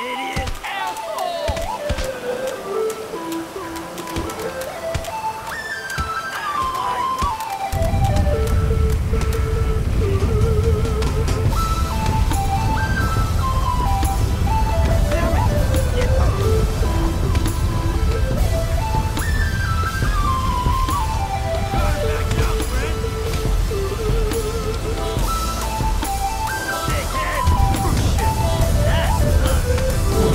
Idiot! Asshole! Dickhead! Shit! That's not...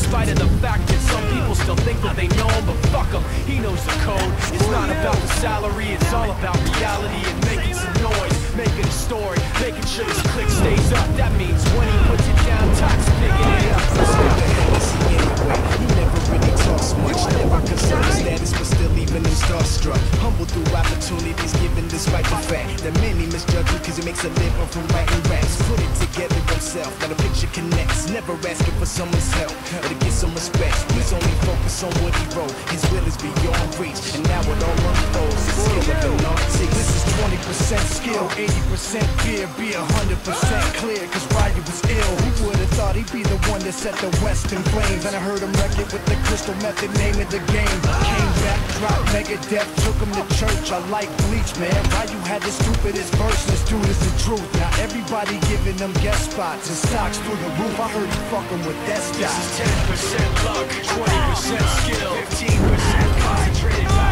spite of the fact that some people still think that they know him, but fuck him, he knows the code. It's not about the salary, it's all about reality and making some noise, making a story, making sure this click stays up. That means when he puts it down, Tox picking it up. Anyway, he never really talks much, never concerned status, but still even him starstruck. Humble through opportunities given despite the fact that many misjudge him cause he makes a living from writing raps. Put it together himself, now the picture connects. Never asking for someone's help or to get some respect. He's only focused on what he wrote. His will is beyond reach, and now it all unfolds. The skill of an artist. This is 20% skill, 80% fear, be 100% clear. Cause Ryu was ill. Who would've thought he'd be the one that set the West in flames? And I heard him wreck it with the crystal method, name of the game. Came back, dropped Megadeth, took him to church. I like Bleach, man. Ryu had the stupidest verse, this dude is the truth. Now everybody giving them guest spots and stocks through the roof. I heard he fucking with that stock. This is 10% luck, 20% skill, 15% concentrated.